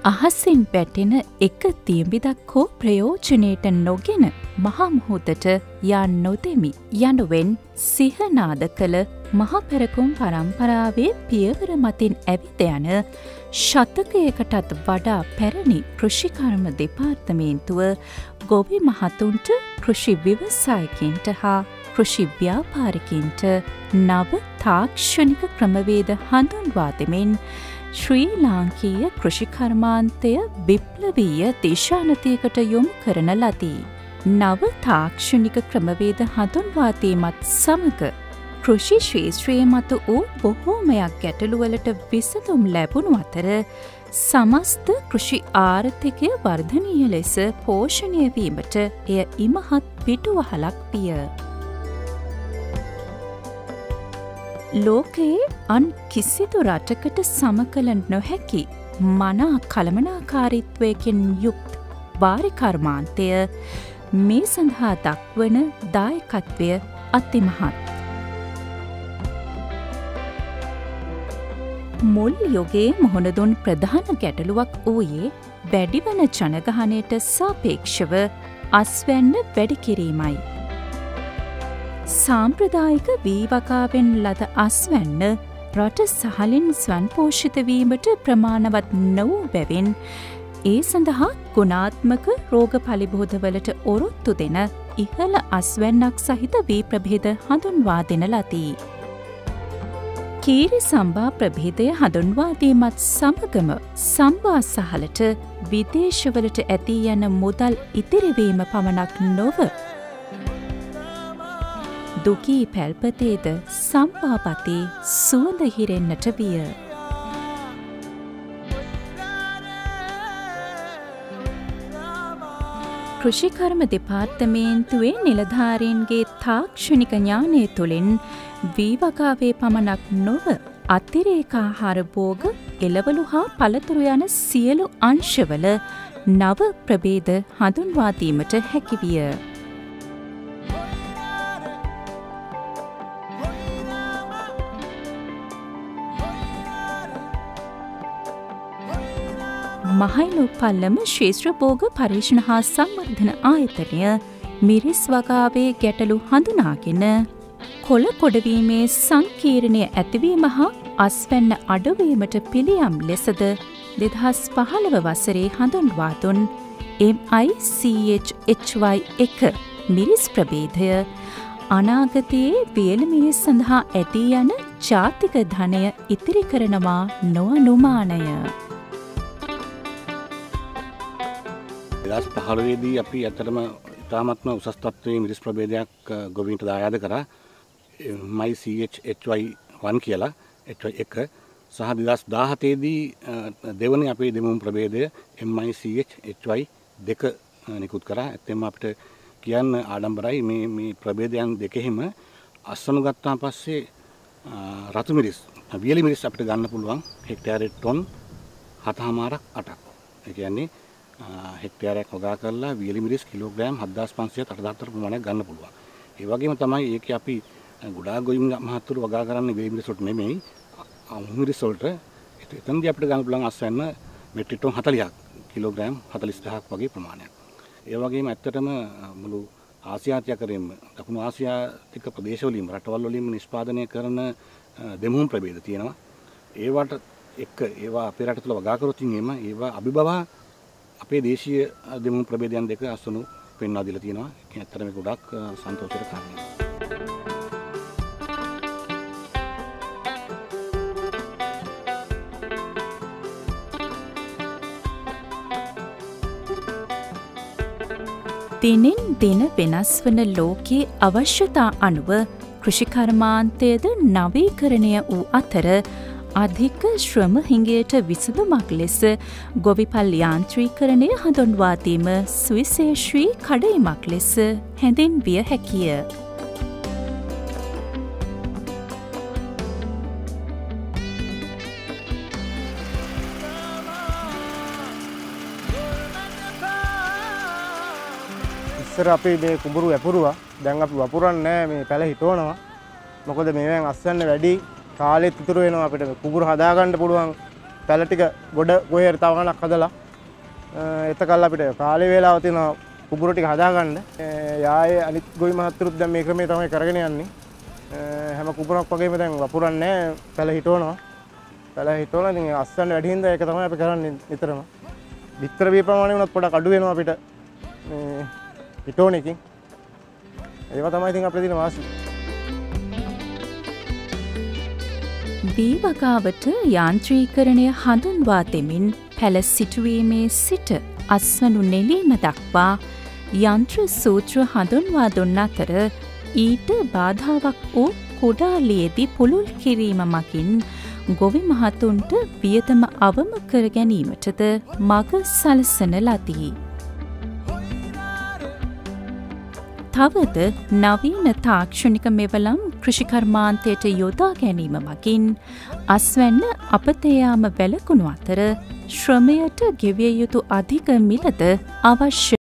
අහසින් පැටෙන එක තියඹිදක් හෝ ප්‍රයෝජනයට නොගෙන මහමුහුදට යා නොදෙමි යනුවෙන් සිහනාද කළ මහපෙරකුම් පරම්පරාවේ පියවර මතින් ඇවිත යන ශතකයකටත් වඩා පැරණි කෘෂිකර්ම දෙපාර්තමේන්තුව ගොවි මහතුන්ට කෘෂි ව්‍යවසායකින්ට හා කෘෂි ව්‍යාපාරිකින්ට නව තාක්ෂණික ක්‍රමවේද හඳුන්වා දෙමින් ශ්‍රී ලාංකීය කෘෂිකර්මාන්තය විප්ලවීය දිශානතියකට යොමු කරන ලදී. නව තාක්ෂණික ක්‍රමවේද හඳුන්වාදීමත් සමග කෘෂි ශ්‍රේෂ්ත්‍රයේ මත වූ බොහෝමයක් ගැටලුවලට විසඳුම් ලැබුණු අතර සමස්ත කෘෂි ආර්ථිකය වර්ධනීය ලෙස පෝෂණය වීමට එය ඉමහත් පිටුවහලක් විය. ලෝකයේ අන් කිසිදු රටකට සමකල නොහැකි මනා කළමනාකාරීත්වයකින් යුක්ත වාරිකර්මාන්තය මේ සඳහා දක්වන දායකත්වය අතිමහත්. මුල් යුගයේ මුහුණ ප්‍රධාන ගැටලුවක් වූයේ වැඩිවන ජනගහනයට සාපේක්ෂව අස්වැන්න වැඩි කිරීමයි. සාම්ප්‍රදායික වීවකාවෙන් ලද අස්වැන්න රට සහලින් ස්වන්පෝෂිත වීමට ප්‍රමාණවත් නොවූ බැවින් ඒ සඳහා ගුණාත්මක රෝග පලිබෝධවලට ඔරොත්තු දෙන ඉහළ අස්වැන්නක් සහිත වී ප්‍රභේද හඳුන්වා දෙන ලදී. කීරි සම්බා ප්‍රභේදය හඳුන්වාදීමත් සමගම සම්බා සහලට විදේශවලට ඇති යන මුදල් ඉතිරිවීම පමණක් නොව දුකී පැල්පතේද සම්පාපතේ සුවඳ හිරෙන්නට විය. කෘෂිකර්ම දෙපාර්තමේන්තුවේ නිලධාරීන්ගේ තාක්ෂණික ඥානය තුළින් වීවකාවේ පමණක් නොව අතිරේකාහාර භෝග එළවලු හා පළතුරු යන සියලු අංශවල නව ප්‍රභේද හඳුන්වාදීමට හැකිවිය. මහයිලොප්පල්ලම ශේෂ්ත්‍රභෝග පරීක්ෂණ හා සංවර්ධන ආයතනය මිරිස් වගාවේ ගැටලු හඳුනාගෙන කොළ කොඩවීමේ සංකීර්ණය ඇතිවීම හා අස්වැන්න අඩුවීමට පිළියම් ලෙසද 2015 වසරේ හඳුන්වා දුන් MICHHY1 මිරිස් ප්‍රභේදය අනාගතයේ වියලි මිරිස් සඳහා ඇදී යන ජාතික ධනය ඉතිරි කරනවා නොඅනුමානය. 2015දී අපි ඇත්තටම ඉතාමත්ම උසස් තත්ත්වයේ මිරිස් ප්‍රභේදයක් ගොවීන්ට දායාද කරා MICHHY1 කියලා HY1 සහ 2017දී දෙවන අපේ දෙමුම් ප්‍රභේදය MICHHY2 නිකුත් කරා. ඇත්තෙන්ම අපිට කියන්න ආඩම්බරයි මේ ප්‍රභේදයන් දෙකෙහිම අස්වනු ගත්තාන් පස්සේ රතු මිරිස් වියලි මිරිස් අපිට ගන්න පුළුවන් හෙක්ටයාරයට ටොන් 7.5-8ක්. ඒ කියන්නේ හෙක්ටයාරයක් වගා කරලා වියලි මිරිස් කිලෝග්‍රෑම් 7500-8000 ප්‍රමාණයක් ගන්න පුළුවන්. ඒ වගේම තමයි ඒකේ අපි ගොඩාක් ගොවි මහත්තුරු වගා කරන්නේ වියලි මිරිස් වලට නෙමෙයි අමු මිරිස් වලට. එතනදී අපිට ගන්න පුළුවන් අස්වැන්න මෙට්‍රික් ටන් 40ක් කිලෝග්‍රෑම් 40000ක් වගේ ප්‍රමාණයක්. ඒ වගේම ඇත්තටම මුළු ආසියාතිකරෙම දකුණු ආසියාතික ප්‍රදේශවලින් රටවල් වලින් නිෂ්පාදනය කරන දෙමුම් ප්‍රභේද තියෙනවා. ඒවට එක්ක ඒවා අපේ රට තුළ වගා කරොත් ඒවා අභිබවා අපේ දේශීය දෙමුම් ප්‍රභේදයන් දෙක අස්වනු පෙන්වා දීලා තියෙනවා. ඒක ඇත්තටම ගොඩක් සන්තෝෂයට කාරණයක්. දිනෙන් දින වෙනස් වන ලෝකයේ අවශ්‍යතා අනුව කෘෂිකර්මාන්තයද නවීකරණය වූ අතර අධික ශ්‍රම හිඟයට විසඳුමක් ලෙස ගොවිපල් යාන්ත්‍රීකරණය හඳුන්වාදීම සුවිශේෂී කඩයිමක් ලෙස හැඳින්විය හැකිය. ඉස්සර අපි මේ කුඹුරු වැපුරුවා. දැන් අපි වපුරන්නේ නැහැ, මේ පැල හිටවනවා. මොකද මේවෙන් අස්වැන්න වැඩි කාලෙත් ඉතුරු වෙනවා අපිට කුඹුරු හදාගන්න පුළුවන් පැල ටික ගොඩ කොහේ තව ගණක් හදලා එතකල් අපිට කාලේ වේලාව තියෙනවා කුඹුර ටික හදාගන්න. යායේ අනිත් ගොවි මහත්තුරුත් දැන් මේ ක්‍රමයේ තමයි කරගෙන යන්නේ. හැම කුඹුරක් වගේම දැන් වපුරන්නේ නැහැ. පැල හිටවනවා. පැල හිටවලා ඉතින් අස්සන්න වැඩි හින්දා ඒක තමයි අපි කරන්නේ නිතරම. විතර වේ ප්‍රමාණය වුණත් පොඩක් අඩු වෙනවා අපිට මේ හිටෝන එකකින්. ඒවා තමයි ඉතින් අපිට දින වාසි. වී වගාවට යාන්ත්‍රීකරණය හඳුන්වා දෙමින් පැල සිටුවීමේ සිට අස්වනු නෙලීම දක්වා යන්ත්‍ර සූත්‍ර හඳුන්වා දුන්න අතර ඊට බාධාවක් වූ කුඩාලියේදී පුළුල් කිරීම මගින් ගොවි මහතුන්ට වියදම අවම කර ගැනීමටද මග සලසන ලදී. තවද නවීන තාක්ෂණික මෙවලම් කෘෂිකර්මාන්තයට යොදා ගැනීම මගින් අස්වැන්න අපතයාම වැළකුණු අතර ශ්‍රමයට ගෙවිය යුතු අධික මිලද අවශ්‍ය